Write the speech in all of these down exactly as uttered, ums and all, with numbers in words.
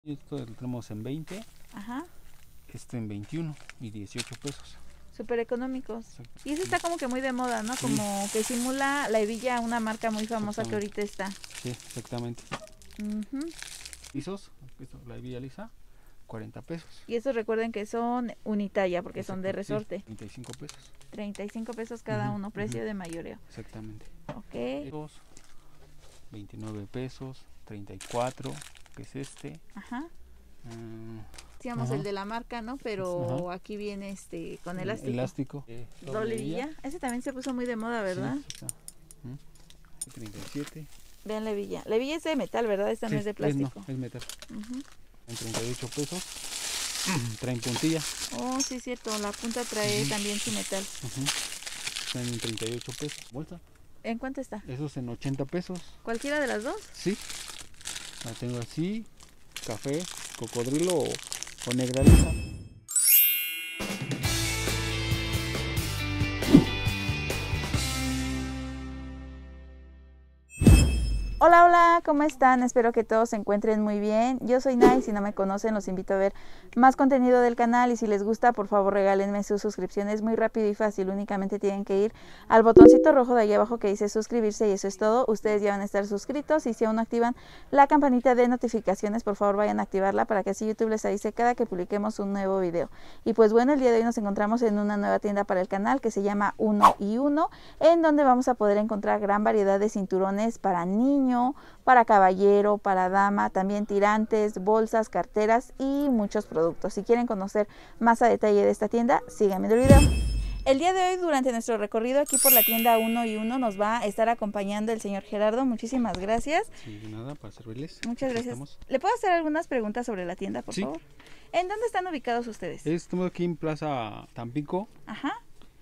Esto lo tenemos en veinte. Ajá. Este en veintiuno y dieciocho pesos. Súper económicos. Exacto. Y ese está como que muy de moda, ¿no? Como sí. Que simula la hebilla, una marca muy famosa que ahorita está. Sí, exactamente. Uh-huh. Lisos, la hebilla lisa, cuarenta pesos. Y estos recuerden que son unitalla porque Exacto, son de resorte. Sí, treinta y cinco pesos. treinta y cinco pesos cada uh-huh, uno, precio uh-huh. de mayoreo. Exactamente. Ok. veintinueve pesos, treinta y cuatro, que es este. Ajá. Uh, Decíamos uh-huh. el de la marca, ¿no? Pero uh-huh. aquí viene este con elástico. Elástico. Eh, doble hebilla. Ese también se puso muy de moda, ¿verdad? Sí, está. Uh-huh. treinta y siete. Vean la hebilla. La hebilla es de metal, ¿verdad? Esta sí, no es de plástico. Es, no, es metal. Uh-huh. En treinta y ocho pesos. Traen puntilla. Oh, sí, es cierto. La punta trae uh-huh. también su metal. Uh-huh. Están en treinta y ocho pesos. ¿Bolsa? ¿En cuánto está? Esos en ochenta pesos. ¿Cualquiera de las dos? Sí. La tengo así. Café, cocodrilo o, o negra lisa. Hola, hola, ¿cómo están? Espero que todos se encuentren muy bien. Yo soy Nay, si no me conocen los invito a ver más contenido del canal y si les gusta por favor regálenme su suscripción, es muy rápido y fácil, únicamente tienen que ir al botoncito rojo de ahí abajo que dice suscribirse y eso es todo. Ustedes ya van a estar suscritos y si aún no activan la campanita de notificaciones por favor vayan a activarla para que así YouTube les avise cada que publiquemos un nuevo video. Y pues bueno, el día de hoy nos encontramos en una nueva tienda para el canal que se llama Uno y Uno, en donde vamos a poder encontrar gran variedad de cinturones para niños, para caballero, para dama, también tirantes, bolsas, carteras y muchos productos. Si quieren conocer más a detalle de esta tienda, síganme en el video. El día de hoy, durante nuestro recorrido aquí por la tienda Uno y Uno, nos va a estar acompañando el señor Gerardo. Muchísimas gracias. Sí, de nada, para servirles. Muchas aquí gracias. Estamos. ¿Le puedo hacer algunas preguntas sobre la tienda, por sí. favor? ¿En dónde están ubicados ustedes? Estamos aquí en Plaza Tampico. Ajá.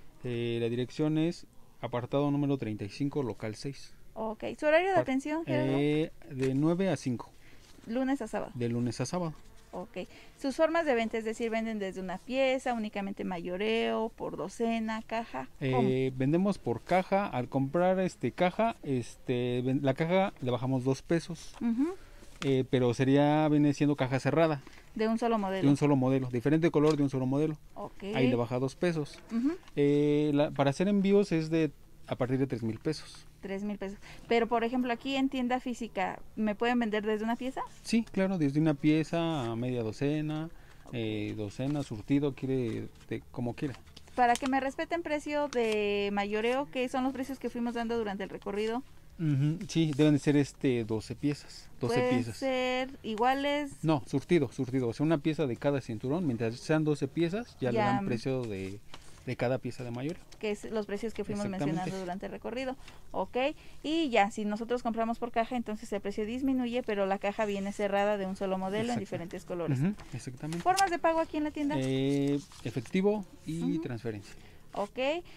Eh, la dirección es apartado número treinta y cinco, local seis. Ok, ¿su horario de atención, Gerardo? Eh, de nueve a cinco. ¿Lunes a sábado? De lunes a sábado. Ok. ¿Sus formas de venta, es decir, venden desde una pieza, únicamente mayoreo, por docena, caja? Eh, vendemos por caja. Al comprar este caja, este la caja le bajamos dos pesos. Uh-huh. eh, pero sería, viene siendo caja cerrada. De un solo modelo. De un solo modelo, diferente color de un solo modelo. Okay. Ahí le baja dos pesos. Uh-huh. eh, la, para hacer envíos es de a partir de tres mil pesos. Tres mil pesos. Pero por ejemplo aquí en tienda física, ¿me pueden vender desde una pieza? Sí, claro, desde una pieza a media docena, okay. eh, docena, surtido, quiere de, como quiera. Para que me respeten precio de mayoreo, ¿qué son los precios que fuimos dando durante el recorrido? Uh-huh, sí, deben de ser este doce piezas. doce ¿Pueden piezas. ser iguales? No, surtido, surtido. O sea, una pieza de cada cinturón, mientras sean doce piezas, ya, ya. le dan precio de, de cada pieza de mayoreo. Que es los precios que fuimos mencionando durante el recorrido. Ok, y ya, si nosotros compramos por caja, entonces el precio disminuye, pero la caja viene cerrada de un solo modelo. Exacto. En diferentes colores. Uh-huh, exactamente. ¿Formas de pago aquí en la tienda? Eh, efectivo y uh-huh. transferencia. Ok,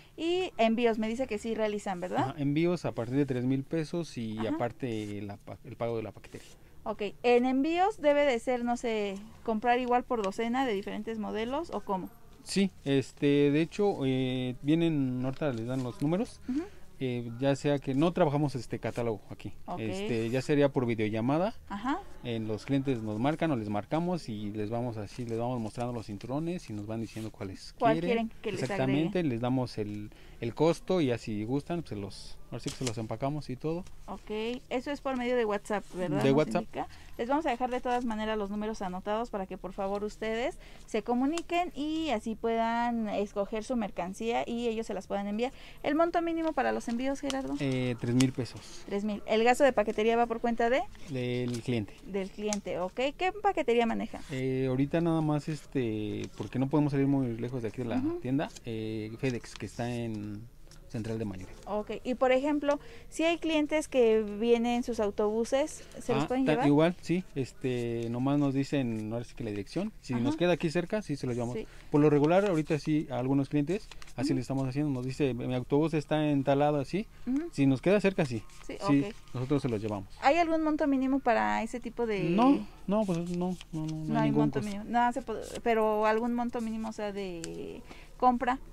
y envíos, me dice que sí realizan, ¿verdad? Ajá, envíos a partir de tres mil pesos y Ajá. aparte la, el pago de la paquetería. Ok, en envíos debe de ser, no sé, comprar igual por docena de diferentes modelos o cómo. Sí, este, de hecho, eh, vienen, ahorita les dan los números, uh-huh. eh, ya sea que no trabajamos este catálogo aquí, okay. este, ya sería por videollamada, Ajá. en los clientes nos marcan o les marcamos y les vamos así, les vamos mostrando los cinturones y nos van diciendo cuáles ¿Cuál quieren, quieren que les exactamente, agregue? Les damos el, el costo y así gustan, pues los, ahora sí que se los empacamos y todo. Ok, eso es por medio de WhatsApp, ¿verdad? De Nos WhatsApp. Indica. Les vamos a dejar de todas maneras los números anotados para que por favor ustedes se comuniquen y así puedan escoger su mercancía y ellos se las puedan enviar. ¿El monto mínimo para los envíos, Gerardo? Eh, tres mil pesos. Tres mil. ¿El gasto de paquetería va por cuenta de? Del cliente. Del cliente, ok. ¿Qué paquetería maneja? Eh, ahorita nada más, este, porque no podemos salir muy lejos de aquí de la uh-huh. tienda, eh, FedEx, que está en Central de Mayoreo. Ok, y por ejemplo, si hay clientes que vienen en sus autobuses, ¿se ah, los pueden llevar? Igual, sí, este, nomás nos dicen, no sé qué la dirección, si Ajá. nos queda aquí cerca, sí se los llevamos. Sí. Por lo regular, ahorita sí, a algunos clientes, así uh-huh. le estamos haciendo, nos dice, mi autobús está en tal lado, así, uh-huh. si nos queda cerca, sí, sí, sí okay. nosotros se los llevamos. ¿Hay algún monto mínimo para ese tipo de...? No, no, pues no, no, no, no, no hay, hay monto costo. Mínimo, no, se puede, pero algún monto mínimo, o sea, de compra.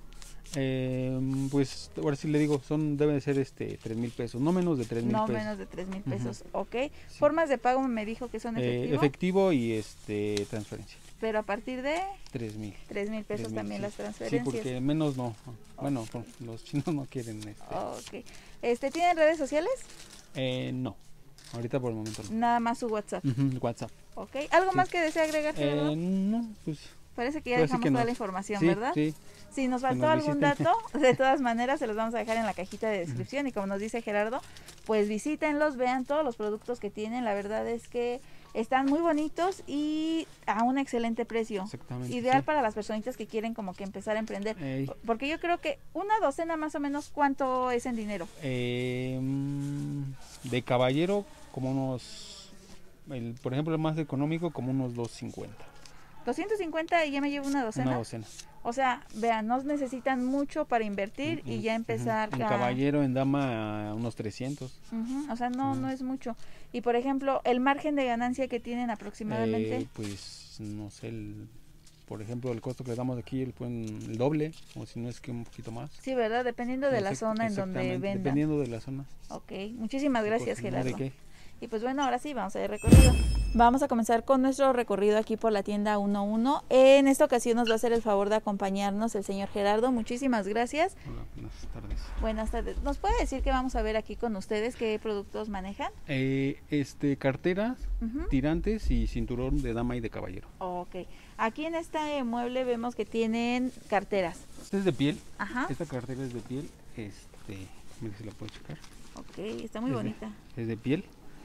Eh, pues ahora sí le digo, son deben de ser este tres mil pesos, no menos de tres mil no pesos. No menos de tres mil pesos, uh-huh. Ok. Sí. Formas de pago me dijo que son efectivo. Eh, efectivo y este transferencia. Pero a partir de tres mil. tres mil pesos también sí. Las transferencias. Sí, porque menos no. Bueno, okay. Los chinos no quieren este. Ok. Este, ¿tienen redes sociales? Eh, no. Ahorita por el momento no. Nada más su WhatsApp. Uh-huh, WhatsApp. Ok. ¿Algo sí. más que desea agregar? Eh, no, pues. Parece que ya dejamos que toda no. la información, sí, ¿verdad? Sí. Si nos faltó nos algún visiten. dato, de todas maneras se los vamos a dejar en la cajita de descripción. Y como nos dice Gerardo, pues visítenlos, vean todos los productos que tienen. La verdad es que están muy bonitos y a un excelente precio. Exactamente. Ideal sí. para las personitas que quieren como que empezar a emprender. Ey. Porque yo creo que una docena más o menos, ¿cuánto es en dinero? Eh, de caballero, como unos, el, por ejemplo, el más económico, como unos doscientos cincuenta. doscientos cincuenta y ya me llevo una docena. Una docena. O sea, vean, no necesitan mucho para invertir uh-huh, y ya empezar. Uh-huh. En a... caballero, en dama, unos trescientos. Uh-huh. O sea, no, uh-huh. no es mucho. Y por ejemplo, el margen de ganancia que tienen aproximadamente. Eh, pues, no sé, el, por ejemplo, el costo que le damos aquí, el, el doble, o si no es que un poquito más. Sí, ¿verdad? Dependiendo de la zona en donde vendan. Dependiendo de la zona. Ok, muchísimas gracias, pues, Gerardo. ¿De qué? Y pues bueno, ahora sí, vamos a ver recorrido. Vamos a comenzar con nuestro recorrido aquí por la tienda uno uno. En esta ocasión nos va a hacer el favor de acompañarnos el señor Gerardo. Muchísimas gracias. Hola, buenas tardes. Buenas tardes. ¿Nos puede decir qué vamos a ver aquí con ustedes? ¿Qué productos manejan? Eh, este, carteras, uh-huh. tirantes y cinturón de dama y de caballero. Ok. Aquí en este mueble vemos que tienen carteras. Esta es de piel. Ajá. Esta cartera es de piel. Este, mira si la puedo checar. Ok, está muy es bonita. De, es de piel.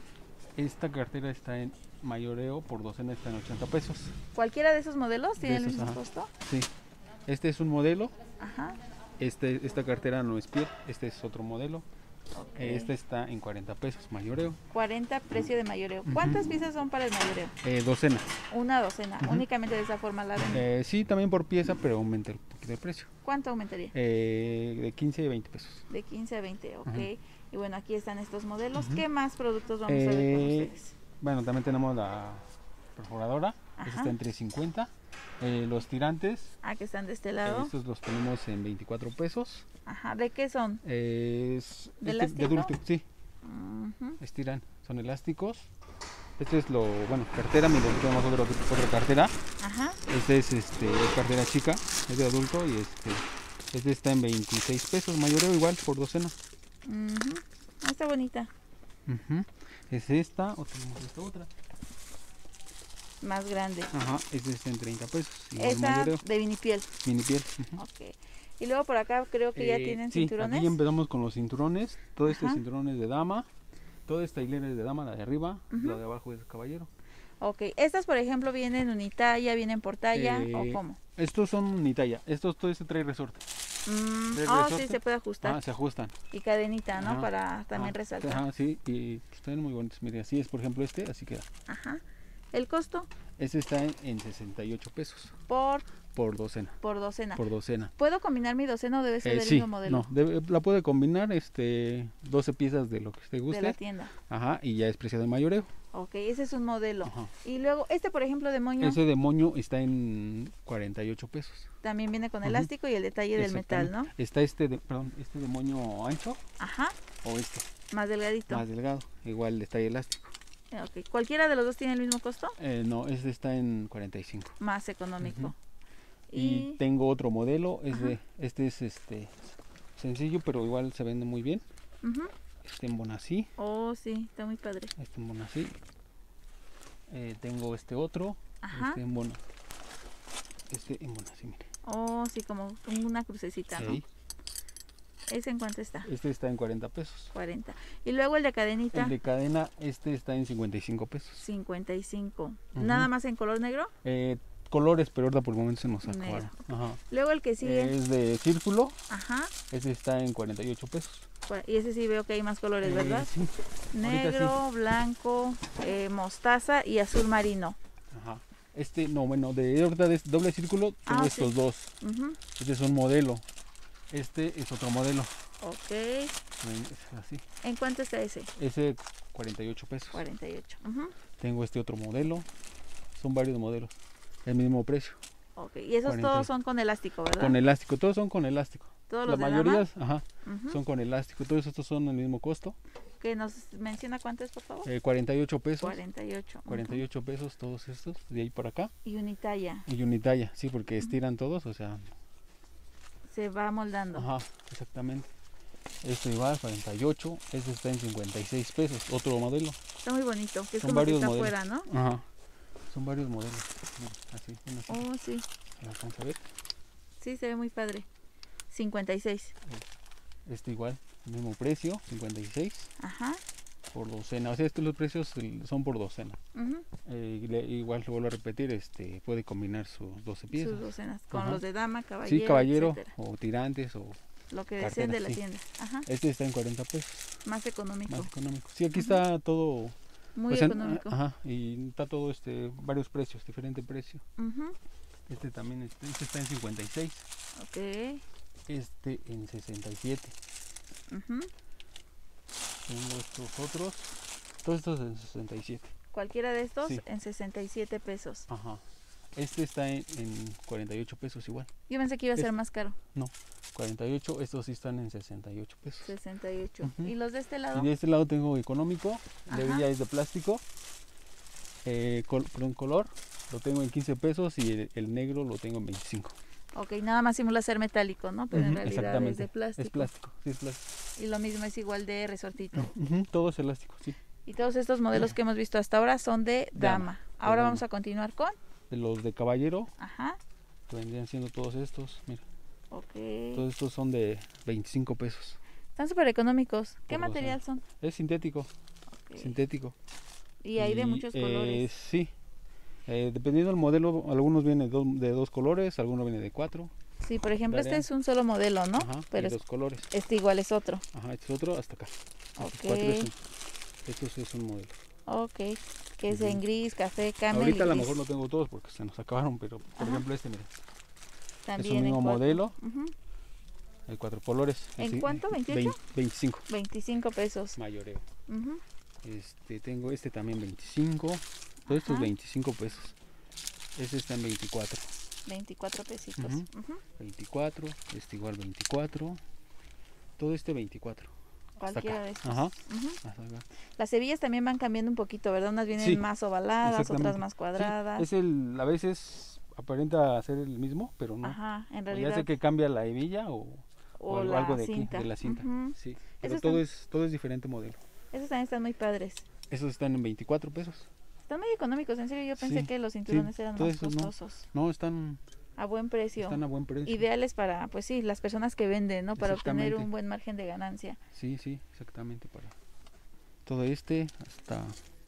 Esta cartera está en mayoreo, por docena está en ochenta pesos. ¿Cualquiera de esos modelos tiene esos, el mismo ajá. costo? Sí. Este es un modelo. Ajá. Este, esta cartera no es piel, este es otro modelo. Okay. Este está en cuarenta pesos, mayoreo. cuarenta, precio de mayoreo. ¿Cuántas uh-huh. piezas son para el mayoreo? Eh, docena. Una docena. Uh-huh. Únicamente de esa forma la venden. Eh, sí, también por pieza, pero aumenta un poquito el precio. ¿Cuánto aumentaría? Eh, de quince a veinte pesos. De quince a veinte, ok. Uh-huh. Y bueno, aquí están estos modelos. Uh-huh. ¿Qué más productos vamos eh, a ver con ustedes? Bueno, también tenemos la perforadora. Ajá. Esta está en trescientos cincuenta. Eh, los tirantes. Ah, que están de este lado. Eh, estos los tenemos en veinticuatro pesos. Ajá. ¿De qué son? Eh, es, ¿De este, elástico? De adulto, sí. Uh-huh. Estiran, son elásticos. Este es lo, bueno, cartera, miren, tenemos otra, otra cartera. Ajá. Este es este, cartera chica, es de adulto y este, este está en veintiséis pesos, mayoreo igual por docena. Uh-huh. Ah, está bonita. Uh-huh. Es esta, o tenemos esta otra. Más grande. Ajá, esta está en treinta pesos. Esta de vinipiel. Vinipiel. Uh-huh. Ok. Y luego por acá creo que eh, ya tienen sí, cinturones. Aquí empezamos con los cinturones. Todo este cinturón es de dama. Toda esta hilera es de dama, la de arriba. Uh-huh. La de abajo es de caballero. Ok. ¿Estas, por ejemplo, vienen unitalla, vienen por talla eh, o cómo? Estos son unitalla. Estos, todo este trae resorte. Mm, trae oh, resorte. Sí, se puede ajustar. Ah, se ajustan. Y cadenita, ¿no? Ajá. Para también ah, resaltar. Ajá, sí. Y pues, están muy bonitos. Mire, así es, por ejemplo, este, así queda. Ajá. ¿El costo? Este está en, en sesenta y ocho pesos. ¿Por? Por docena. Por docena. Por docena. ¿Puedo combinar mi docena o debe ser eh, del sí, mismo modelo? No, debe, la puede combinar este doce piezas de lo que usted guste. De la tienda. Ajá, y ya es precio de mayoreo. Ok, ese es un modelo. Ajá. Y luego, este por ejemplo de moño. Ese de moño está en cuarenta y ocho pesos. También viene con elástico uh-huh. y el detalle del metal, ¿no? Está este de, perdón, este de moño ancho. Ajá. O este. Más delgadito. Más delgado, igual el detalle elástico. Okay. ¿Cualquiera de los dos tiene el mismo costo? Eh, no, este está en cuarenta y cinco. Más económico. Uh-huh. y... y tengo otro modelo, es de, este es este sencillo, pero igual se vende muy bien. Uh-huh. Este en Bonasí. Oh, sí, está muy padre. Este en Bonasí. Eh, tengo este otro. Ajá. Este en Bona. Este en Bonasí, mire. Oh, sí, como una crucecita, ¿no? Sí. ¿Ese en cuánto está? Este está en cuarenta pesos. cuarenta. Y luego el de cadenita. El de cadena, este está en cincuenta y cinco pesos. cincuenta y cinco. Uh-huh. ¿Nada más en color negro? Eh, colores, pero ahorita por el momento se nos acabaron. Ajá. Luego el que sigue. Es de círculo. Ajá. Ese está en cuarenta y ocho pesos. Y ese sí veo que hay más colores, ¿verdad? Eh, sí. Negro, sí. Blanco, eh, mostaza y azul marino. Ajá. Este, no, bueno, de ahorita de doble círculo tengo ah, estos sí. dos. Uh-huh. Este es un modelo. Este es otro modelo. Ok. Es así. ¿En cuánto está ese? Ese cuarenta y ocho pesos. cuarenta y ocho. Uh-huh. Tengo este otro modelo. Son varios modelos. El mismo precio. Ok. Y esos cuarenta. Todos son con elástico, ¿verdad? Con elástico. Todos son con elástico. Todos La los de mayoría dama. ajá, Uh-huh. son con elástico. Todos estos son el mismo costo. ¿Que nos menciona cuánto es, por favor? Eh, cuarenta y ocho pesos. cuarenta y ocho. cuarenta y ocho pesos todos estos, de ahí para acá. Y unitalla. Y unitalla, sí, porque estiran todos, o sea. Se va moldando. Ajá, exactamente. Esto igual, cuarenta y ocho. Este está en cincuenta y seis pesos, otro modelo. Está muy bonito, que es Son como que varios está modelos. afuera, ¿no? Ajá. Son varios modelos. Mira, así, uno así. Oh, sí. ¿Lo alcanza a ver? Sí, se ve muy padre. cincuenta y seis. Este igual, mismo precio, cincuenta y seis Ajá. por docena. O sea, estos los precios son por docena. Uh-huh. Eh, le- igual lo vuelvo a repetir, este puede combinar sus doce piezas. Sus docenas. Con Ajá. los de dama, caballero. Sí, caballero etcétera. o tirantes o Lo que deseen cartera, de la sí. tienda. Ajá. este está en cuarenta pesos, Más económico. más económico. Sí, aquí está todo, Muy o sea, económico. ajá, y está todo este varios precios, diferente precio. Ujú. Este también este, este está en cincuenta y seis, Ok. este en sesenta y siete. Ujú. Tengo estos otros, todos estos en sesenta y siete. Cualquiera de estos Sí. en sesenta y siete pesos. Ajá. Este está en, en cuarenta y ocho pesos igual. Yo pensé que iba a ser Es- más caro. cuarenta y ocho, estos sí están en sesenta y ocho pesos. sesenta y ocho. Ujú. ¿Y los de este Y lado? de este lado tengo económico, de Ajá. ya es de plástico, eh, col- con color, lo tengo en quince pesos y el, el negro lo tengo en veinticinco. Ok, nada más simula ser metálico, ¿no? Pero en Ujú, realidad es exactamente. de plástico. Es plástico, sí es plástico. Y lo mismo es igual de resortito. Ujú, todo es elástico, sí. Y todos estos modelos que hemos visto hasta ahora son de dama. Dama, de Ahora dama. vamos a continuar con. De los de caballero, Ajá. que vendrían siendo todos estos, mira, Ok. todos estos son de veinticinco pesos. Están súper económicos. ¿Qué Por material son? Es sintético, Ok. sintético. Y hay de Y, muchos eh, colores. Sí, Eh, dependiendo del modelo, algunos vienen do- de dos colores, algunos vienen de cuatro. Sí, por ejemplo, este varían. es un solo modelo, ¿no? Ajá, Pero y es- dos colores. este igual es otro. Ajá, este es otro hasta acá. Estos Ok. cuatro es un- estos es un modelo. Ok. Que es Ujú. en gris, café, camel Ahorita a y lo gris. mejor no tengo todos porque se nos acabaron, pero por Ajá. ejemplo este, mira, También es un en mismo cuatro. modelo, Ujú. hay cuatro colores. ¿En Así, cuánto? ¿veintiocho? vein- veinticinco, veinticinco pesos. mayoreo. Ujú. Este, tengo este también veinticinco, todos estos Ajá. veinticinco pesos. Este está en veinticuatro, veinticuatro pesitos. Ujú. Ujú. veinticuatro, este igual veinticuatro, todo este veinticuatro. Hasta Cualquiera acá. de estos. Ajá. Ujú. Hasta acá. Las hebillas también van cambiando un poquito, ¿verdad? Unas vienen Sí, más ovaladas, otras exactamente. más Sí, cuadradas. es el, a veces aparenta ser el mismo, pero no. Ajá, en O realidad. ya sé que cambia la hebilla o, o o algo, la algo de aquí, cinta. de la cinta. Ujú. Sí, pero Esos todo están- es, todo es diferente modelo. Esos también están muy padres. Esos están en veinticuatro pesos. Están muy económicos, en serio. Yo pensé Sí, que los cinturones eran todos más esos no. costosos. No, están, A buen precio. están a buen precio. Ideales para, pues sí, las personas que venden, ¿no? Para obtener Exactamente. un buen margen de ganancia. Sí, sí, exactamente. Para todo este hasta...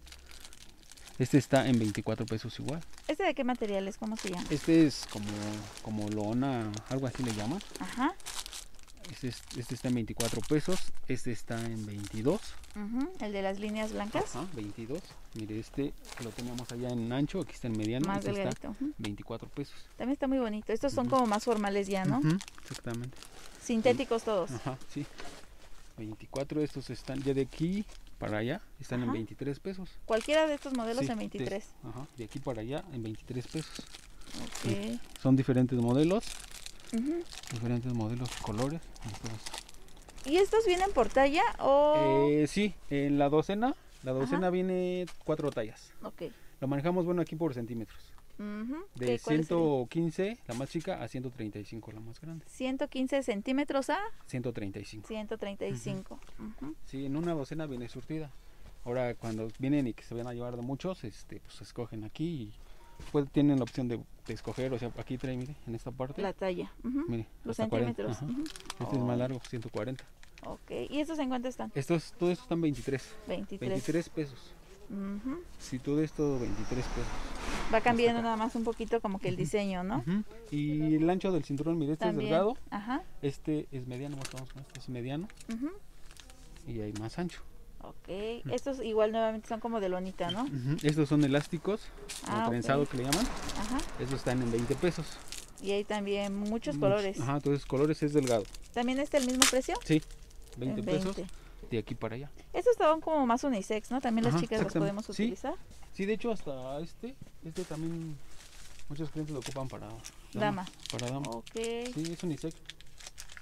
Este está en veinticuatro pesos igual. ¿Este de qué material es? ¿Cómo se llama? Este es como, como lona, algo así le llaman. Ajá. Este, es- este está en veinticuatro pesos. Este está en veintidós. Ujú. El de las líneas blancas. Ajá, veintidós. Mire, este que lo teníamos allá en ancho, aquí está en mediano. Más Este está delgadito. Ujú. veinticuatro pesos. También está muy bonito. Estos son Ujú. como más formales ya, ¿no? Ujú, exactamente. Sintéticos todos. Ajá, sí. veinticuatro, estos están ya de aquí para allá, están en Ajá. veintitrés pesos. Cualquiera de estos modelos Sí, en veintitrés. De, ajá, de aquí para allá en veintitrés pesos. Ok. Son diferentes modelos, Ujú. diferentes modelos, colores. entonces, ¿Y estos vienen por talla o...? eh, sí, en la docena, la Ajá. docena viene cuatro tallas. Ok. Lo manejamos, bueno, aquí por centímetros. Ujú. De ¿Qué- cuáles serían? ciento quince, la más chica, a ciento treinta y cinco, la más grande. ciento quince centímetros a ciento treinta y cinco. ciento treinta y cinco. Ujú. Sí, en una docena viene surtida. Ahora, cuando vienen y que se van a llevar de muchos, este, pues escogen aquí y pues, tienen la opción de, de escoger. O sea, aquí trae, mire, en esta parte. La talla. Ujú. Mire, Los hasta cuarenta, centímetros. ajá. Ujú. Este es Oh. más largo, ciento cuarenta. Ok. ¿Y estos en cuánto están? Estos, todo esto están veintitrés. veintitrés. veintitrés pesos. Ujú. Sí, todo esto veintitrés pesos. Va cambiando acá. nada más un poquito como que el diseño, ¿no? Ujú. Y el ancho del cinturón, mire, este También. es delgado. Ajá. Este es mediano, vamos con este es mediano. Ujú. Y hay más ancho. Ok. Estos igual nuevamente son como de lonita, ¿no? Ujú. Estos son elásticos, Ah, o ok. trenzado que le llaman. Ajá. Estos están en veinte pesos. Y hay también muchos Muchos- colores. Ajá, entonces colores es delgado. ¿También está el mismo precio? Sí, veinte En pesos veinte. de aquí para allá. Estos estaban como más unisex, ¿no? También las Ajá, chicas los exactamente. podemos Sí. utilizar. Sí, de hecho hasta este, este también muchos clientes lo ocupan para Dama. Para dama. Ok. Sí, es unisex.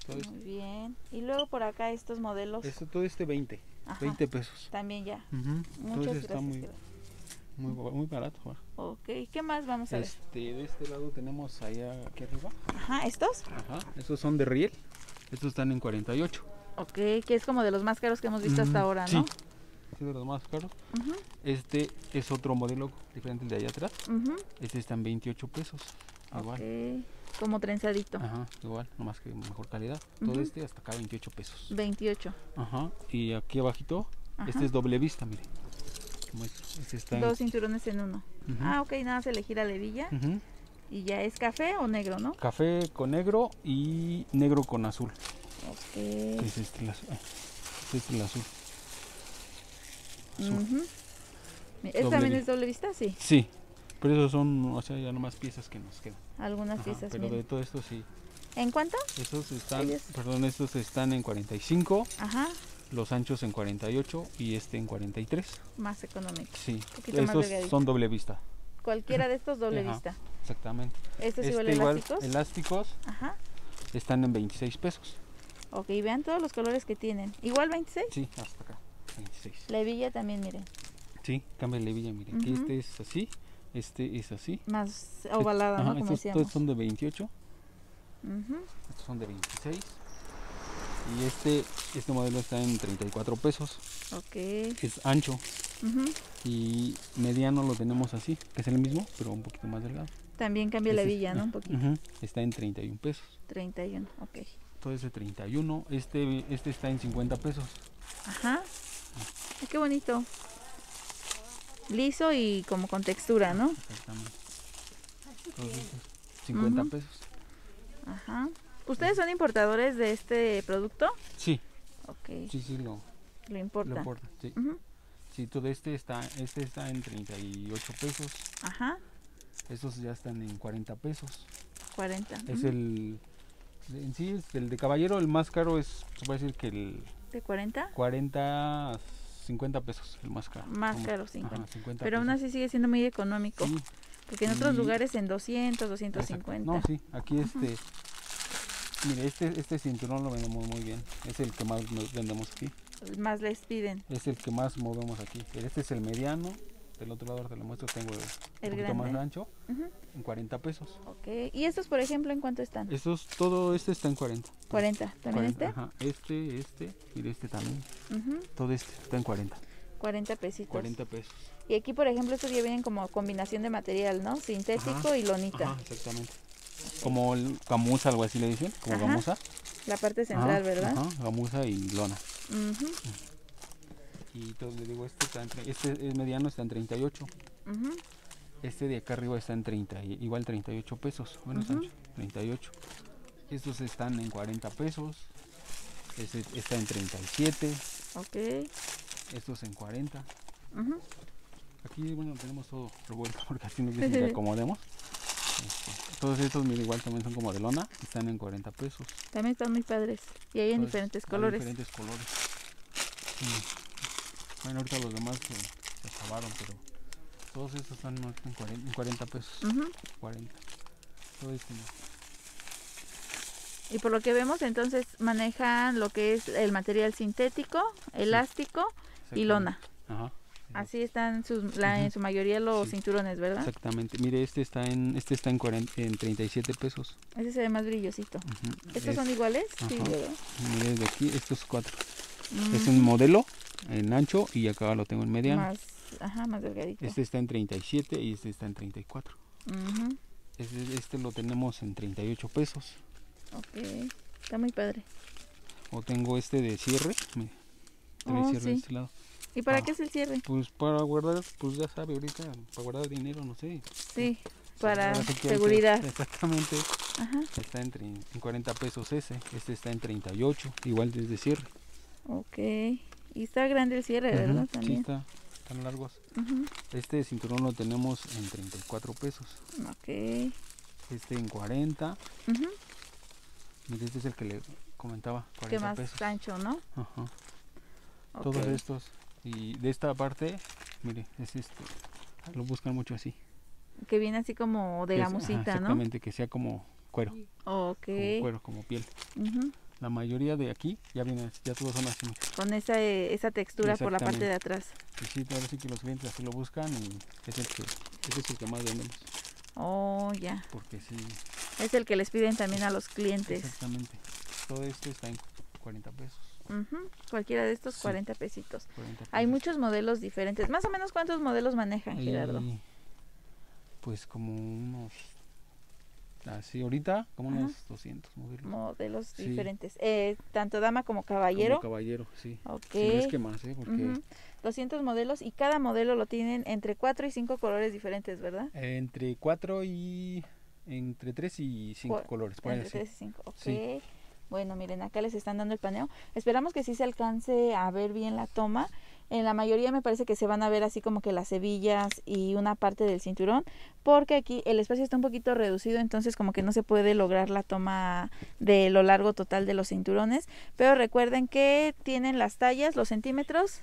Todo Muy este. bien. Y luego por acá estos modelos. Esto, todo este veinte. Ajá. veinte pesos. También ya. Uh-huh. Muchas Todo está gracias. muy, muy, muy barato. ¿Va? Ok, ¿qué más vamos a Este, ver? de este lado tenemos allá aquí arriba. Ajá, ¿estos? Ajá. Estos son de riel. Estos están en cuarenta y ocho. Ok, que es como de los más caros que hemos visto hasta ahora, ¿no? Sí. Sí, de los más caros. Uh-huh. Este es otro modelo diferente al de allá atrás. Uh-huh. Este está en veintiocho pesos. Igual. Okay. Como trenzadito. Ajá, igual, nomás que mejor calidad. Uh-huh. Todo este hasta acá veintiocho pesos. veintiocho. Ajá. Y aquí abajito, ajá, este es doble vista, mire. Este está Dos en... cinturones en uno. Uh-huh. Ah, ok, nada, se elegir la levilla. Uh-huh. Y ya es café o negro, ¿no? Café con negro y negro con azul. Ok. Es este el azul. Este es el azul. azul. Uh-huh. ¿Este también es doble vista? Sí. Sí, pero esos son, o sea, ya nomás piezas que nos quedan. Algunas Ajá, piezas. pero miren. de todo esto sí. ¿En cuánto? Estos están, Ellos. perdón, estos están en cuarenta y cinco. Ajá. Los anchos en cuarenta y ocho y este en cuarenta y tres. Más económico. Sí, estos son doble vista. Cualquiera de estos doble Ajá, vista. exactamente. ¿Estos este igual elásticos? Elásticos. Ajá. Están en veintiséis pesos. Ok, vean todos los colores que tienen. ¿Igual veintiséis? Sí, hasta acá, veintiséis. La hebilla también, miren. Sí, cambia la hebilla, miren. Uh-huh. Aquí este es así, este es así. Más ovalada, este, ¿no? Ajá, Como estos, decíamos. estos son de veintiocho. Uh-huh. Estos son de veintiséis. Y este, este modelo está en treinta y cuatro pesos. Ok. Es ancho. Uh-huh. Y mediano lo tenemos así, que es el mismo, pero un poquito más delgado. También cambia este la hebilla, ¿no? Un poquito. Uh-huh. Está en treinta y un pesos. treinta y uno, ok. Todo ese treinta y uno. Este, este está en cincuenta pesos. Ajá. Ay, qué bonito. Liso y como con textura, ¿no? Exactamente. Todos esos, cincuenta uh-huh. pesos. Ajá. ¿Ustedes son importadores de este producto? Sí. Ok. Sí, sí, lo, lo importan. Lo importan, sí. Uh-huh. Sí, todo este está, este está en treinta y ocho pesos. Ajá. Estos ya están en cuarenta pesos. cuarenta. Es uh-huh. el, en sí, es el de caballero, el más caro es, se puede decir que el... ¿De cuarenta? cuarenta, cincuenta pesos, el más caro. Más Como, caro, cincuenta. Ajá, cincuenta Pero aún así sigue siendo muy económico. Sí. Porque en otros y... lugares en doscientos, doscientos cincuenta. No, sí, aquí este... Uh-huh. Mire, este, este cinturón lo vendemos muy bien. Es el que más nos vendemos aquí. Más les piden. Es el que más movemos aquí. Este es el mediano. Del otro lado te lo muestro, tengo el, el un poquito grande. más ancho. Uh-huh. En cuarenta pesos. Ok. ¿Y estos, por ejemplo, en cuánto están? Estos, todo este está en cuarenta. ¿cuarenta? ¿También cuarenta, este? Ajá. Este, este, mire este también. Uh-huh. Todo este está en cuarenta. cuarenta pesitos. cuarenta pesos. Y aquí, por ejemplo, estos ya vienen como combinación de material, ¿no? Sintético ajá, y lonita. Ajá, exactamente. Okay. Como el gamuza, algo así le dicen, como ajá. gamuza. La parte central, ajá, ¿verdad? Ajá, gamuza y lona. Uh-huh. Y entonces le digo, este, está en, este es mediano, está en treinta y ocho. Uh-huh. Este de acá arriba está en treinta, igual treinta y ocho pesos. Bueno, uh-huh. Sancho, treinta y ocho. Estos están en cuarenta pesos. Este está en treinta y siete. Ok. Estos en cuarenta. Uh-huh. Aquí, bueno, tenemos todo revuelto porque así nos dicen que acomodemos. Este, todos estos, mira, igual también son como de lona, están en cuarenta pesos. También están muy padres. Y hay en Entonces, diferentes colores. Hay diferentes colores. Sí. Bueno, ahorita los demás se, se acabaron, pero todos estos están en cuarenta, en cuarenta pesos. Uh-huh. cuarenta. Todo este no. Y por lo que vemos, entonces manejan lo que es el material sintético, elástico sí. y lona. Ajá. Así están sus, la, uh-huh. en su mayoría los sí. cinturones, ¿verdad? Exactamente. Mire, este está en este está en, cuarenta, en treinta y siete pesos. Ese se ve más brillosito. Uh-huh. ¿Estos es, son iguales? Ajá. Sí, ¿verdad? Mire, de aquí, estos cuatro. Uh-huh. Es un modelo en ancho y acá lo tengo en mediano. Más, ajá, más delgadito. Este está en treinta y siete y este está en treinta y cuatro. Uh-huh. Este, este lo tenemos en treinta y ocho pesos. Ok, está muy padre. O tengo este de cierre. Mire, trae oh, cierre sí. de este lado. ¿Y para ah, qué es el cierre? Pues para guardar, pues ya sabe ahorita, para guardar dinero, no sé. Sí, para sí seguridad. Que, exactamente. Ajá. Está en, en cuarenta pesos ese, este está en treinta y ocho, igual desde cierre. Ok, y está grande el cierre, uh-huh. ¿verdad? También. Sí, está, están largos. Uh-huh. Este cinturón lo tenemos en treinta y cuatro pesos. Ok. Este en cuarenta. Uh-huh. Mire, este es el que le comentaba, cuarenta que más pesos. ancho, ¿no? Ajá. Okay. Todos estos. Y de esta parte, mire, es este, lo buscan mucho así. Que viene así como de gamusita, ajá, exactamente, ¿no? Exactamente, que sea como cuero. Ok. Como cuero, como piel. Uh-huh. La mayoría de aquí ya vienen, ya todos son así. Con esa, esa textura por la parte de atrás. Y sí, ahora sí que los clientes así lo buscan y es el que, ese es el que más vendemos. Oh, ya. Porque sí. Es el que les piden también a los clientes. Exactamente. Todo esto está en cuarenta pesos. Uh-huh. Cualquiera de estos, sí. cuarenta pesitos. cuarenta pesos. Hay muchos modelos diferentes. Más o menos, ¿cuántos modelos manejan, Gerardo? Y, pues como unos... Así ahorita, como Ajá. unos doscientos modelos. Modelos sí. diferentes. Eh, tanto dama como caballero. Como caballero, sí. Ok. Sí, es que más, ¿eh? Porque... Uh-huh. doscientos modelos y cada modelo lo tienen entre cuatro y cinco colores diferentes, ¿verdad? Eh, entre cuatro y... Entre tres y cinco Cu colores. Entre tres y cinco, ok. Sí. Bueno, miren, acá les están dando el paneo. Esperamos que sí se alcance a ver bien la toma. En la mayoría me parece que se van a ver así como que las hebillas y una parte del cinturón, porque aquí el espacio está un poquito reducido, entonces como que no se puede lograr la toma de lo largo total de los cinturones. Pero recuerden que tienen las tallas, los centímetros.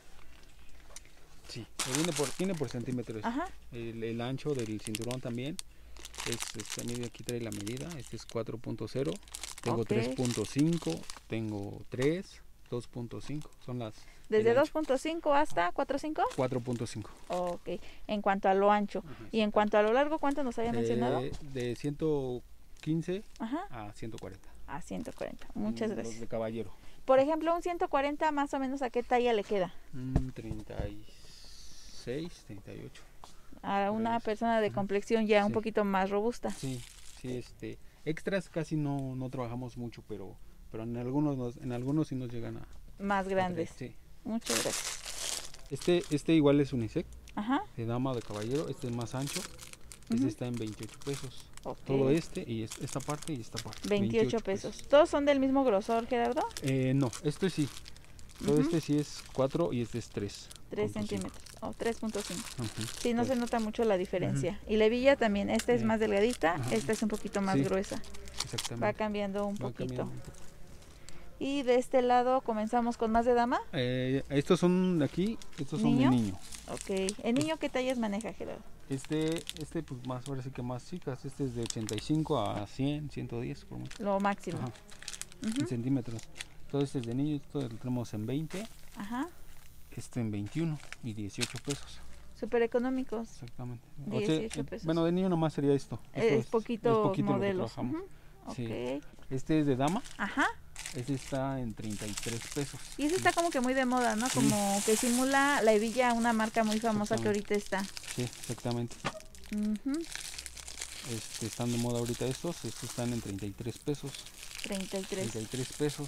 Sí, viene por, viene por centímetros. Ajá. El, el ancho del cinturón también. Es, este, mire, aquí trae la medida. Este es cuatro punto cero. Tengo okay. tres punto cinco. Tengo tres. dos punto cinco. Son las. ¿Desde dos punto cinco hasta cuatro punto cinco? cuatro punto cinco. Ok. En cuanto a lo ancho. Ajá, y en cuanto a lo largo, ¿cuánto nos había de, mencionado? De ciento quince Ajá. a ciento cuarenta. A ciento cuarenta. Muchas Los gracias. de caballero. Por ejemplo, un ciento cuarenta, más o menos, ¿a qué talla le queda? Mm, treinta y seis, treinta y ocho. A una persona de complexión ya sí. un poquito más robusta. Sí, sí, este, extras casi no, no trabajamos mucho, pero, pero en algunos nos, en algunos sí nos llegan a más grandes. A sí. Muchas gracias. Este, este igual es unisex. Ajá. De dama o de caballero. Este es más ancho. Este uh-huh. está en veintiocho pesos. Okay. Todo este y esta parte y esta parte. veintiocho pesos. pesos. ¿Todos son del mismo grosor, Gerardo? Eh, no, este sí. Todo uh-huh. este sí es cuatro y este es tres. tres centímetros o tres punto cinco. Uh-huh. Sí, no pues. se nota mucho la diferencia. Uh-huh. Y la hebilla también, esta es uh-huh. más delgadita, uh-huh. esta es un poquito más sí. gruesa. Exactamente. Va cambiando un Va poquito. Cambiando un poco. Y de este lado comenzamos con más de dama. Eh, estos son de aquí, estos son ¿Niño? de niño. Ok. ¿El niño qué tallas maneja, Gerardo? Este, este pues más, ahora sí que más chicas. Este es de ochenta y cinco a cien, ciento diez por mucho. Lo máximo. Ajá. Uh-huh. En centímetros. Todo este es de niño, esto lo tenemos en veinte. Ajá. Este en veintiuno y dieciocho pesos. Súper económicos. Exactamente. dieciocho o sea, pesos. Bueno, de niño nomás sería esto. esto es, es poquito, es poquito modelos. Uh-huh. Sí. Okay. Este es de dama. Ajá. Este está en treinta y tres pesos. Y ese está como que muy de moda, ¿no? Como sí. que simula la hebilla, una marca muy famosa que ahorita está. Sí, exactamente. Uh-huh. Este, están de moda ahorita estos. Estos están en treinta y tres pesos. treinta y tres. treinta y tres pesos.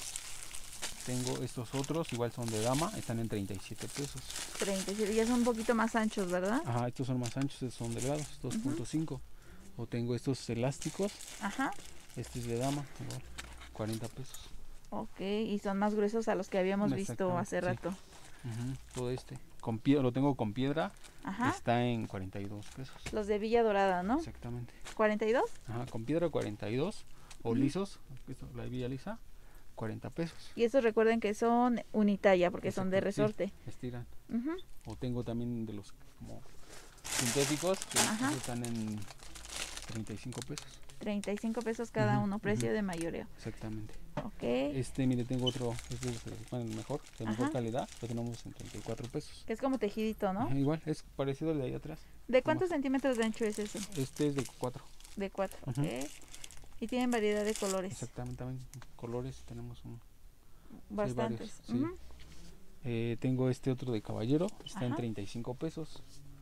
Tengo estos otros, igual son de dama, están en treinta y siete pesos. treinta y siete, ya son un poquito más anchos, ¿verdad? Ajá, estos son más anchos, estos son delgados, dos punto cinco. Uh-huh. O tengo estos elásticos. Ajá. Este es de dama, igual, cuarenta pesos. Ok, y son más gruesos a los que habíamos visto hace rato. Sí. Uh-huh. Todo este, con piedra, lo tengo con piedra. Ajá. Está en cuarenta y dos pesos. Los de Villa Dorada, ¿no? Exactamente. ¿cuarenta y dos? Ajá, con piedra cuarenta y dos. O uh-huh. lisos, esto, la hebilla lisa, cuarenta pesos. Y estos recuerden que son unitalla porque Exacto, son de resorte. Sí, estiran. Uh-huh. O tengo también de los como sintéticos que Ajá. están en treinta y cinco pesos. treinta y cinco pesos cada uh-huh, uno, precio uh-huh. de mayoreo. Exactamente. Ok. Este, mire, tengo otro, este es el mejor, de mejor Ajá. calidad, lo tenemos en treinta y cuatro pesos. Que es como tejidito, ¿no? Ajá, igual, es parecido al de ahí atrás. ¿De cuántos como... centímetros de ancho es ese? Este es de cuatro. De cuatro, uh-huh. ok. Y tienen variedad de colores. Exactamente, también colores tenemos un... Bastantes. Sí, varios, uh-huh. sí. eh, tengo este otro de caballero, está Ajá. en treinta y cinco pesos.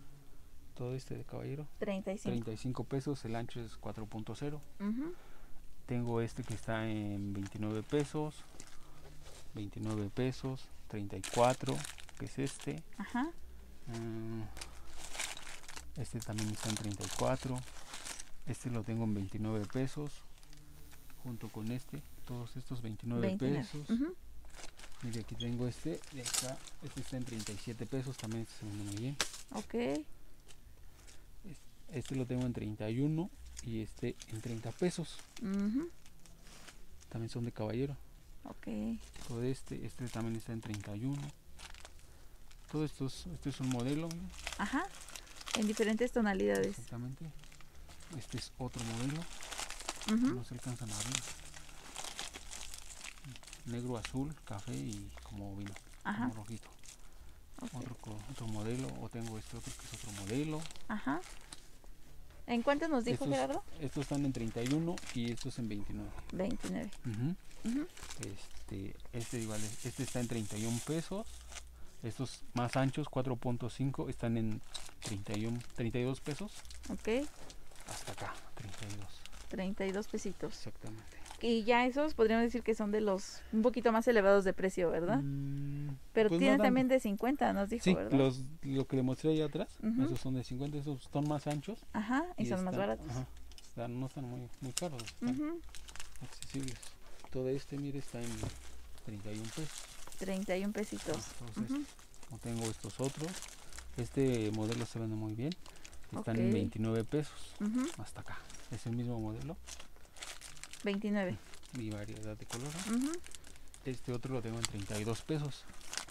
Todo este de caballero. treinta y cinco. treinta y cinco pesos, el ancho es cuatro punto cero. Uh-huh. Tengo este que está en veintinueve pesos. veintinueve pesos, treinta y cuatro, que es este. Ajá. Uh, este también está en treinta y cuatro. Este lo tengo en veintinueve pesos. Junto con este, todos estos veintinueve, veintinueve. Pesos. Uh-huh. Mire, aquí tengo este, y acá, este está en treinta y siete pesos, también este se vende muy bien. Ok. Este lo tengo en treinta y uno y este en treinta pesos. Uh-huh. También son de caballero. Ok. Todo este, este también está en treinta y uno. Todo esto es, este es un modelo. ¿no? Ajá. En diferentes tonalidades. Exactamente. Este es otro modelo. Uh-huh. No se alcanzan a ver. negro, azul, café y como vino, Ajá. como rojito. Okay. Otro, otro modelo, o tengo este otro que es otro modelo. Ajá. ¿En cuánto nos dijo, estos, Gerardo? Estos están en treinta y uno y estos en veintinueve. veintinueve. Uh-huh. Uh-huh. Este, este igual, este está en treinta y un pesos. Estos más anchos, cuatro punto cinco, están en treinta y uno, treinta y dos pesos. Ok. Hasta acá, treinta y dos. treinta y dos pesitos. Exactamente. Y ya esos podríamos decir que son de los un poquito más elevados de precio, ¿verdad? Mm, Pero pues tienen no también de cincuenta, nos dijo, sí, ¿verdad? Los, lo que le mostré ahí atrás, uh-huh. Esos son de cincuenta, esos son más anchos. Ajá, y, y son están, más baratos. Ajá, están, no están muy, muy caros, están uh-huh. accesibles. Todo este, mire, está en treinta y un pesos. treinta y un pesitos. Entonces, uh-huh. Como tengo estos otros, este modelo se vende muy bien. Están okay. en veintinueve pesos, uh-huh. Hasta acá. Es el mismo modelo. veintinueve. Y variedad de colores. Uh-huh. Este otro lo tengo en treinta y dos pesos.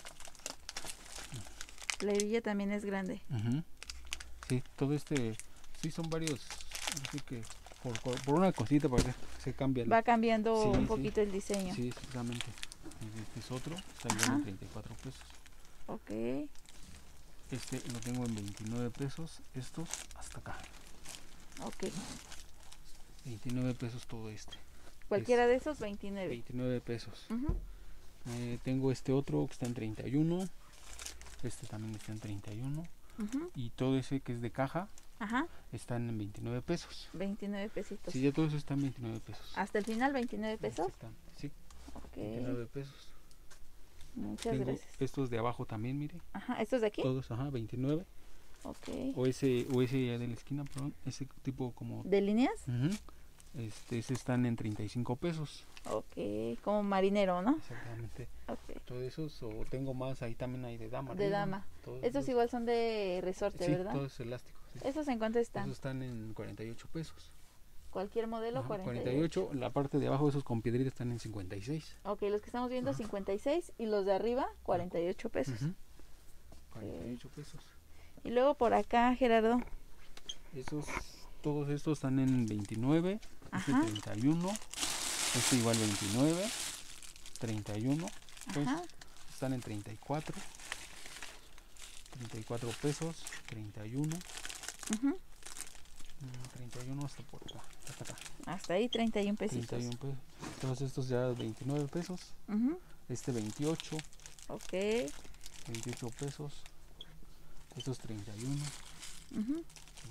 La hebilla también es grande. Uh-huh. Sí, todo este, sí son varios, así que por, por una cosita para que se cambie. Va cambiando sí, un poquito sí. El diseño. Sí, exactamente. Este es otro, está en treinta y cuatro pesos. Ok. Este lo tengo en veintinueve pesos, estos hasta acá. Ok. veintinueve pesos todo este. Cualquiera es de esos, veintinueve. veintinueve pesos. Uh-huh. eh, tengo este otro que está en treinta y uno. Este también está en treinta y uno. Uh-huh. Y todo ese que es de caja, ajá, están en veintinueve pesos. veintinueve pesitos. Sí, ya todo eso está en veintinueve pesos. ¿Hasta el final veintinueve pesos? Sí. Okay. veintinueve pesos. Muchas tengo gracias. Estos de abajo también, mire. Ajá, ¿estos de aquí? Todos, ajá, veintinueve. Ok. O ese, o ese de la esquina, perdón, ese tipo como... ¿De líneas? Uh-huh. Este, ese están en treinta y cinco pesos. Ok, como marinero, ¿no? Exactamente. Okay. Todos esos, o tengo más, ahí también hay de dama. De dama. Todos estos igual son de resorte, sí, ¿verdad? Sí, todos elásticos. Sí. ¿Esos en cuánto están? Esos están en cuarenta y ocho pesos. ¿Cualquier modelo? Ajá, cuarenta y ocho. cuarenta y ocho, la parte de abajo, esos con piedrita están en cincuenta y seis. Ok, los que estamos viendo ajá, cincuenta y seis y los de arriba cuarenta y ocho pesos. Uh-huh. cuarenta y ocho pesos. Y luego por acá, Gerardo. Esos, todos estos están en veintinueve, este treinta y uno, este igual veintinueve, treinta y uno, pues, están en treinta y cuatro, treinta y cuatro pesos, treinta y uno, uh-huh, treinta y uno hasta por acá, hasta acá. Hasta ahí treinta y un pesitos. treinta y un pesos. Todos estos ya veintinueve pesos, uh-huh, este veintiocho, ok, veintiocho pesos, estos treinta y uno. Uh-huh.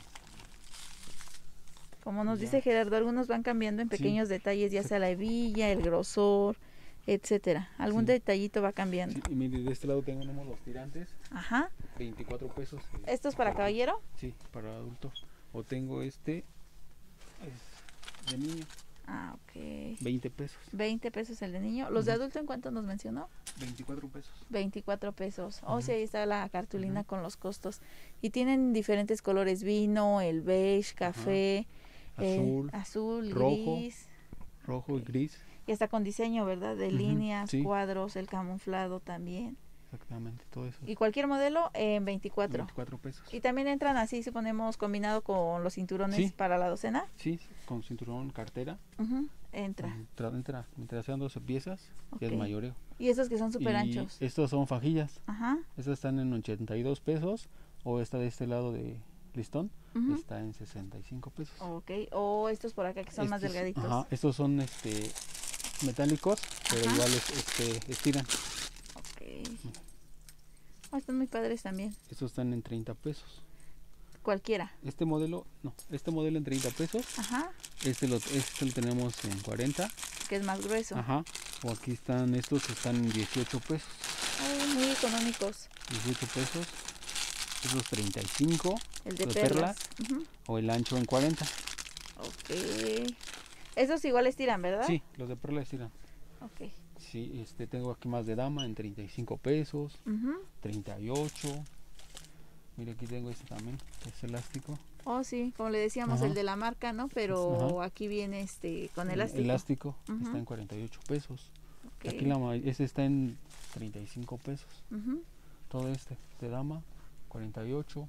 Como nos ya. dice Gerardo, algunos van cambiando en pequeños sí. detalles, ya sea la hebilla, el grosor, etcétera. Algún sí. detallito va cambiando. Sí, y mire, de este lado tengo los tirantes. Ajá. veinticuatro pesos. ¿Estos para caballero? Sí, para adulto. O tengo este es de niño. Ah, ok. veinte pesos. veinte pesos el de niño. ¿Los uh-huh. de adulto en cuánto nos mencionó? veinticuatro pesos. veinticuatro pesos. Uh-huh. Oh, sí, ahí está la cartulina uh-huh. con los costos. Y tienen diferentes colores: vino, el beige, café, uh-huh. azul, el azul, rojo, gris. Rojo y gris. Y está con diseño, ¿verdad? De uh-huh. líneas, sí. cuadros, el camuflado también. Exactamente, todo eso. Y cualquier modelo en veinticuatro. veinticuatro pesos. Y también entran así, si ponemos combinado con los cinturones sí. para la docena. Sí, con cinturón, cartera. Uh-huh. Entra. Entra, entra. Mientras sean doce piezas, okay. Ya es mayoreo. Y esos que son súper anchos. Estos son fajillas. Ajá. Estos están en ochenta y dos pesos. O esta de este lado de listón uh-huh. está en sesenta y cinco pesos. Ok. O estos por acá que son estos, más delgaditos. Ajá. Estos son este metálicos, pero ajá. igual este, estiran. Ok. Oh, están muy padres también. Estos están en treinta pesos. Cualquiera. Este modelo, no, este modelo en treinta pesos. Ajá. Este lo, este lo tenemos en cuarenta. Que es más grueso. Ajá. O aquí están estos que están en dieciocho pesos. Oh, muy económicos. dieciocho pesos. Esos treinta y cinco. El de perlas. perlas uh-huh. O el ancho en cuarenta. Ok. Esos igual estiran, ¿verdad? Sí, los de perla estiran. Ok. Sí, este tengo aquí más de dama en treinta y cinco pesos, uh-huh. treinta y ocho. Mira, aquí tengo este también, es elástico. Oh, sí, como le decíamos, uh-huh. el de la marca, ¿no? Pero uh-huh. aquí viene este con elástico. Elástico, uh-huh. está en cuarenta y ocho pesos. Okay. Aquí la este está en treinta y cinco pesos. Uh-huh. Todo este de dama, cuarenta y ocho.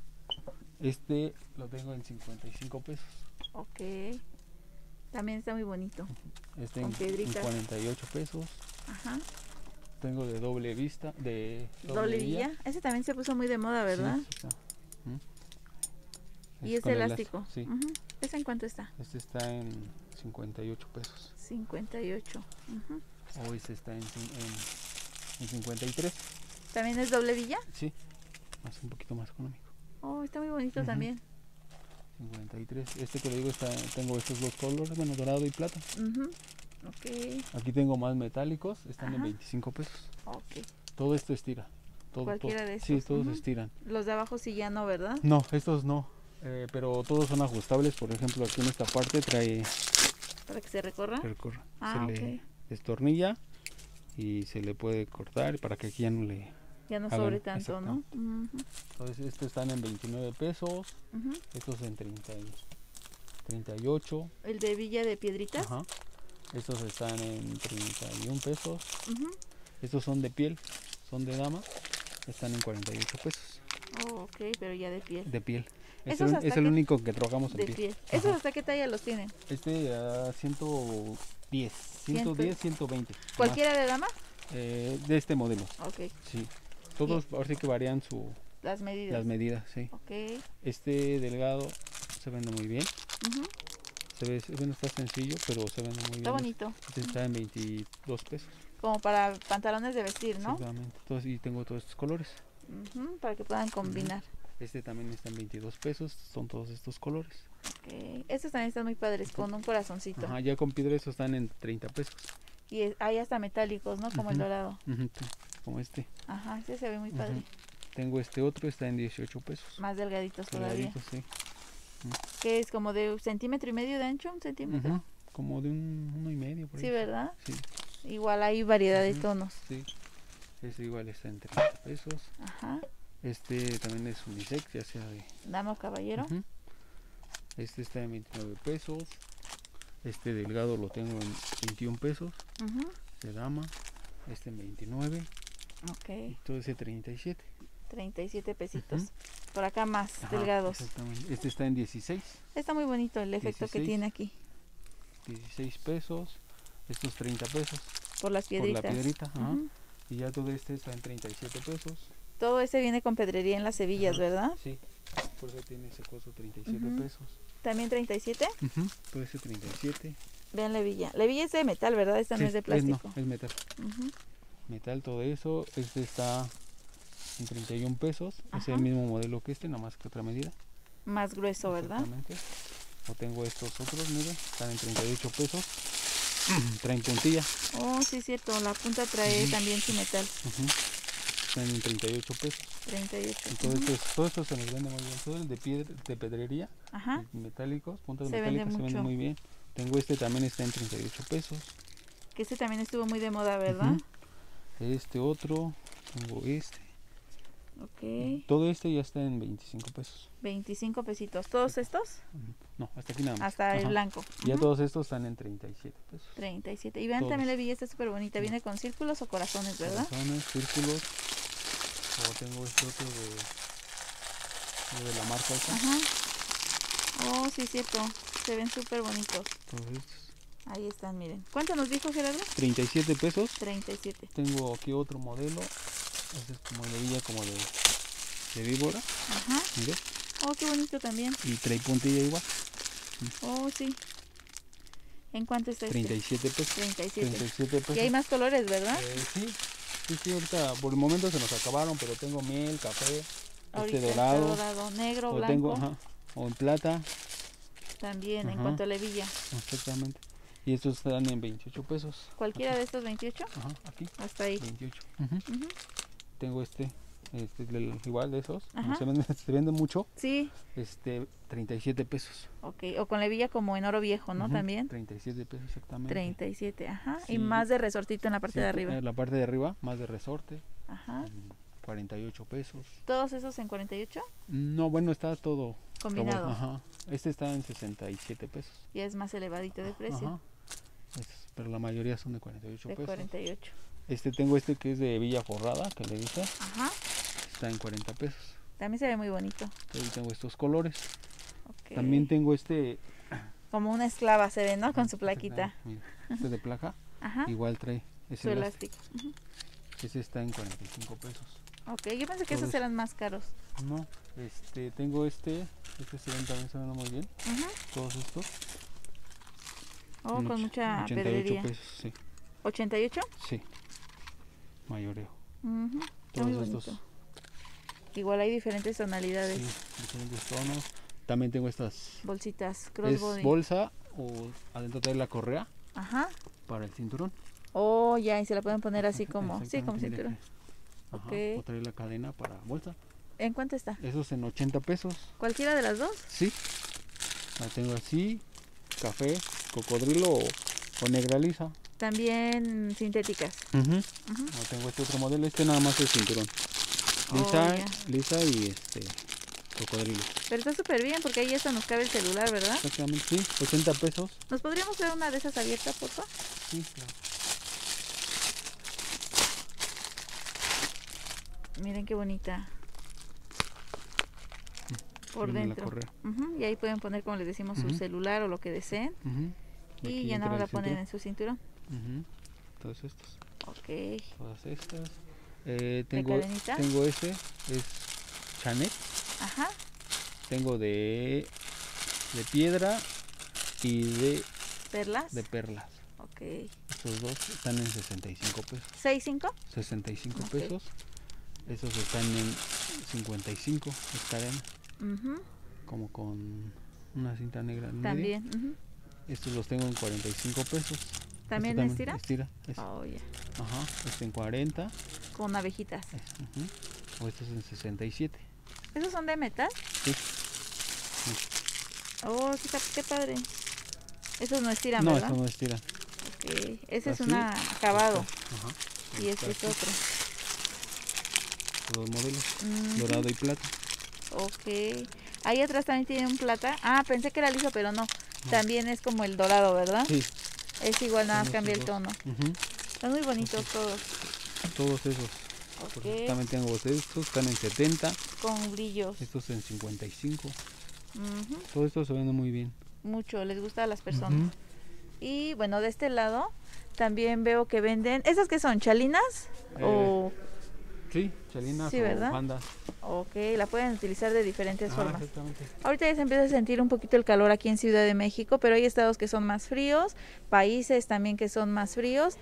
Este lo tengo en cincuenta y cinco pesos. Ok. También está muy bonito. Este en, en cuarenta y ocho pesos. Ajá. Tengo de doble vista, de doble, doble villa. villa. Ese también se puso muy de moda, ¿verdad? Sí, ¿Mm? Y es, es elástico. elástico. Sí. Uh-huh. ¿Ese en cuánto está? Este está en cincuenta y ocho pesos. cincuenta y ocho. Uh-huh. O este está en, en, en cincuenta y tres. ¿También es doble villa? Sí, más un poquito más económico. Oh, está muy bonito uh-huh. también. cincuenta y tres. Este que le digo, está, tengo estos dos colores, bueno, dorado y plata. Uh-huh. Okay. Aquí tengo más metálicos, están Ajá. en veinticinco pesos. Okay. Todo esto estira. Todo, Cualquiera todo. de estos. Sí, todos uh-huh. estiran. Los de abajo sí ya no, ¿verdad? No, estos no. Eh, pero todos son ajustables. Por ejemplo, aquí en esta parte trae... ¿Para que se recorra? Se recorra. Ah, se okay. le destornilla y se le puede cortar para que aquí ya no le... Ya no sobre tanto, ¿no? Uh-huh. Entonces estos están en veintinueve pesos. Uh-huh. Estos en treinta y, treinta y ocho. ¿El de Villa de Piedritas? Ajá. Estos están en treinta y un pesos. Uh-huh. Estos son de piel, son de dama. Están en cuarenta y ocho pesos. Oh, ok, pero ya de piel. De piel. Es el, es el único que trabajamos en de piel. piel. ¿Esos hasta qué talla los tienen? Este a uh, ciento diez, ciento diez, ciento veinte. ¿Cualquiera más. de dama? Eh, de este modelo. Ok. Sí. Todos ahora sí que varían su... Las medidas. Las medidas, sí. Ok. Este delgado se vende muy bien. Uh-huh. Se ve, bueno, está sencillo, pero se vende muy bien. Está bonito. Este está en veintidós pesos. Como para pantalones de vestir, ¿no? Exactamente. Entonces, y tengo todos estos colores. Uh-huh, para que puedan combinar. Uh-huh. Este también está en veintidós pesos. Son todos estos colores. Ok. Estos también están muy padres, con un corazoncito. Ajá, ya con piedra estos están en treinta pesos. Y es, hay hasta metálicos, ¿no? Como uh-huh. el dorado. Uh-huh. Como este. Ajá, ese se ve muy padre. Uh-huh. Tengo este otro, está en dieciocho pesos. Más delgaditos todavía. Delgaditos, sí. Que es como de un centímetro y medio de ancho, un centímetro. Uh-huh. Como de un uno y medio por ahí. Sí, ¿verdad? Sí. Igual hay variedad uh-huh. de tonos. Sí. Este igual está en treinta pesos. Ajá. Este también es unisex, ya sea de dama o caballero. Uh-huh. Este está en veintinueve pesos. Este delgado lo tengo en veintiún pesos. Uh-huh. De dama. Este en veintinueve. Ok. Y todo ese treinta y siete. treinta y siete pesitos. Uh-huh. Por acá más Ajá, delgados. Exactamente. Este está en dieciséis. Está muy bonito el efecto dieciséis, que tiene aquí. dieciséis pesos. Estos treinta pesos. Por las piedritas. Por la piedrita. Ajá. Uh-huh. Y ya todo este está en treinta y siete pesos. Todo ese viene con pedrería en las hebillas, uh-huh. ¿verdad? Sí. Por eso tiene ese costo treinta y siete uh-huh. pesos. ¿También treinta y siete? Uh-huh. Todo ese treinta y siete. Vean la hebilla. La hebilla es de metal, ¿verdad? Esta sí, no es de plástico. Es, no, es metal. Uh-huh. Metal, todo eso. Este está en treinta y un pesos. Ajá. Es el mismo modelo que este, nada más que otra medida. Más grueso, ¿verdad? Exactamente. O tengo estos otros, miren, están en treinta y ocho pesos. Traen puntilla. Oh, sí, es cierto. La punta trae uh-huh. también su metal. Uh-huh. Están en treinta y ocho pesos. treinta y ocho. Y todo, uh-huh. esto, todo esto se nos vende muy bien. Todo el de, piedra, de pedrería, Ajá. metálicos, puntas se metálicas, vende se vende muy bien. Tengo este también, está en treinta y ocho pesos. Que este también estuvo muy de moda, ¿verdad? Uh-huh. Este otro, tengo este. Ok. Todo este ya está en veinticinco pesos. veinticinco pesitos. ¿Todos estos? No, hasta aquí nada más. Hasta Ajá. el blanco. Ya uh-huh. todos estos están en treinta y siete pesos. treinta y siete. Y vean, todos. También la hebilla está súper bonita. Viene con círculos o corazones, ¿verdad? Corazones, círculos. O tengo este otro de, de la marca esta. Ajá. Oh, sí, es cierto. Se ven súper bonitos. Todos estos. Ahí están, miren. ¿Cuánto nos dijo Gerardo? treinta y siete pesos. treinta y siete. Tengo aquí otro modelo. Este es como de hebilla, como de, de víbora. Ajá. Mire. Oh, qué bonito también. Y trae puntilla igual. Oh, sí. ¿En cuánto está treinta y siete pesos. treinta y siete. treinta y siete pesos. Y hay más colores, ¿verdad? Eh, sí. Sí, sí, ahorita por el momento se nos acabaron, pero tengo miel, café, ahorita este dorado, dorado, negro, o blanco. Tengo, ajá, o en plata. También, ajá. En cuanto a la hebilla. Exactamente. Y estos están en veintiocho pesos. ¿Cualquiera aquí. de estos veintiocho? Ajá, aquí. Hasta ahí. veintiocho. Uh-huh. Uh-huh. Tengo este, este del, igual de esos. Ajá. Se vende, se vende mucho. Sí. Este, treinta y siete pesos. Ok, o con la hebilla como en oro viejo, ¿no? Uh-huh. También. treinta y siete pesos exactamente. treinta y siete, ajá. Sí. Y más de resortito en la parte sí, de arriba. En la parte de arriba, más de resorte. Ajá. cuarenta y ocho pesos. ¿Todos esos en cuarenta y ocho? No, bueno, está todo combinado. Ajá. Este está en sesenta y siete pesos. Y es más elevadito de precio. Ajá. Es, pero la mayoría son de cuarenta y ocho de pesos. cuarenta y ocho. Este tengo este que es de Villa Forrada, que le dice. Ajá. Está en cuarenta pesos. También se ve muy bonito. Ahí tengo estos colores. Okay. También tengo este. Como una esclava se ve, ¿no? Con su plaquita. Mira, este de placa. Ajá. Igual trae Es su elástico. Uh-huh. Ese está en cuarenta y cinco pesos. Ok, yo pensé que Todo esos eran más caros. No, este, tengo este, este se ven también, se ven muy bien. Uh-huh. Todos estos. Oh, con mucha ochenta y ocho pedrería. pesos, sí. ¿ochenta y ocho? Sí. Mayoreo. Uh-huh. Todos muy estos. bonito. Igual hay diferentes tonalidades. Sí, diferentes tonos. También tengo estas. Bolsitas, crossbody. Es bolsa o adentro trae la correa. Ajá. Para el cinturón. Oh, ya, y se la pueden poner así como, sí, como cinturón. Ajá, okay. O trae la cadena para bolsa. ¿En cuánto está? Esos en ochenta pesos. ¿Cualquiera de las dos? Sí. La tengo así, café, cocodrilo o, o negra lisa. También sintéticas. Uh -huh. Uh -huh. No, tengo este otro modelo, este nada más es cinturón. Lisa, oh, lisa y este cocodrilo. Pero está súper bien porque ahí hasta nos cabe el celular, ¿verdad? Exactamente, sí, ochenta pesos. ¿Nos podríamos ver una de esas abiertas, por favor? Sí, claro. Miren qué bonita. Por Viene dentro. La correa. Uh -huh. Y ahí pueden poner, como les decimos, uh -huh. su celular o lo que deseen. Uh -huh. Y, y ya nada más la ponen en su cinturón. Uh -huh. Todos estos. Ok. Todas estas. Eh, tengo, tengo este, es Chanel. Ajá. Tengo de, de piedra y de perlas. De perlas. Ok. Estos dos están en sesenta y cinco pesos. ¿sesenta y cinco? sesenta y cinco okay. pesos. Estos están en cincuenta y cinco, esta arena. Uh -huh. Como con una cinta negra en También. medio. Uh -huh. Estos los tengo en cuarenta y cinco pesos. ¿También, este estira? Estira. Este. Oh, yeah. Ajá, este en cuarenta. Con abejitas. Uh -huh. O estos en sesenta y siete. ¿Esos son de metal? Sí. Oh, sí, qué padre. Esos no estiran, no, ¿verdad? No, estos no estiran. Ok, ese es un acabado. Ajá. Y este es otro. Dos modelos, mm-hmm. Dorado y plata. Ok. Ahí atrás también tiene un plata. Ah, pensé que era liso, pero no. no. También es como el dorado, ¿verdad? Sí. Es igual, nada más cambia el tono. Uh-huh. Están muy bonitos okay. todos. Todos esos. Okay. También tengo estos, están en setenta. Con brillos. Estos en cincuenta y cinco. Uh-huh. Todos estos se venden muy bien. Mucho, les gusta a las personas. Uh-huh. Y bueno, de este lado también veo que venden. ¿Esas qué son? ¿Chalinas? Eh, o... Sí, chalinas sí, o ¿verdad? bufandas. Ok, la pueden utilizar de diferentes ah, formas. Exactamente. Ahorita ya se empieza a sentir un poquito el calor aquí en Ciudad de México, pero hay estados que son más fríos, países también que son más fríos.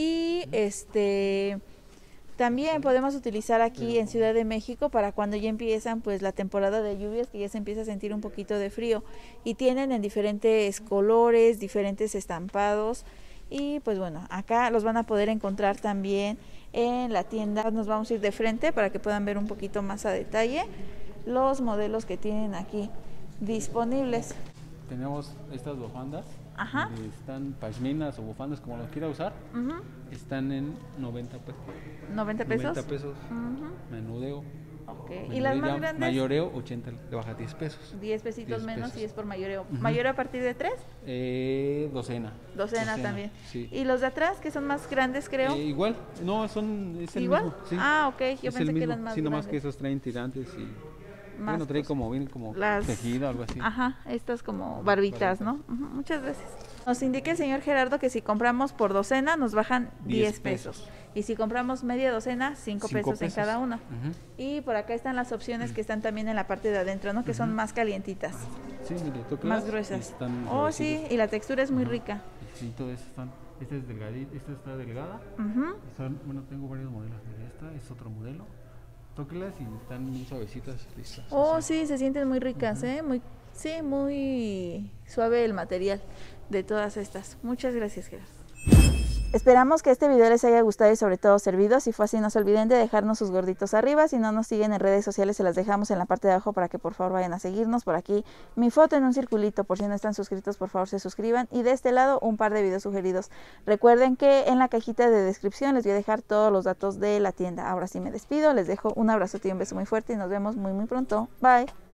Y uh-huh. este... También podemos utilizar aquí en Ciudad de México para cuando ya empiezan pues la temporada de lluvias, que ya se empieza a sentir un poquito de frío, y tienen en diferentes colores, diferentes estampados, y pues bueno, acá los van a poder encontrar también en la tienda. Nos vamos a ir de frente para que puedan ver un poquito más a detalle los modelos que tienen aquí disponibles. Tenemos estas bufandas. Ajá. Están pashminas o bufandas, como los quiera usar. Uh-huh. Están en noventa pesos. ¿noventa pesos? noventa pesos. Uh-huh. Menudeo. Okay. ¿Y las más grandes? Mayoreo, ochenta, le baja diez pesos. diez pesitos diez menos pesos. Y es por mayoreo. Uh-huh. ¿Mayoreo a partir de tres? Eh, docena. docena. Docena también. Sí. ¿Y los de atrás, que son más grandes, creo? Eh, igual, no, son, es el ¿Igual? mismo. Sí. Ah, ok, yo es pensé que eran más sí, grandes. nomás que esos traen tirantes y... Más bueno, trae como, viene como las... tejido, algo así. Ajá, estas como barbitas, barbitas. ¿no? Uh-huh. Muchas gracias. Nos indica el señor Gerardo que si compramos por docena nos bajan diez pesos. pesos. Y si compramos media docena, cinco pesos, pesos en cada uno. Uh-huh. Y por acá están las opciones uh-huh. que están también en la parte de adentro, ¿no? Que uh-huh. son más calientitas. Sí, mire, más gruesas. Oh, sí, y la textura es muy uh-huh. rica. Sí, todas están. Esta es delgadita, esta está delgada. Uh-huh. Son, bueno, tengo varios modelos. Mira, esta es otro modelo. Tóquelas y están muy suavecitas, listas. Oh, así. Sí, se sienten muy ricas, uh-huh. ¿eh? Muy, sí, muy suave el material de todas estas. Muchas gracias, Gerardo. Esperamos que este video les haya gustado y sobre todo servido. Si fue así, no se olviden de dejarnos sus gorditos arriba. Si no nos siguen en redes sociales, se las dejamos en la parte de abajo para que por favor vayan a seguirnos. Por aquí mi foto en un circulito, por si no están suscritos, por favor se suscriban. Y de este lado un par de videos sugeridos. Recuerden que en la cajita de descripción les voy a dejar todos los datos de la tienda. Ahora sí me despido, les dejo un abrazo y un beso muy fuerte y nos vemos muy muy pronto. Bye.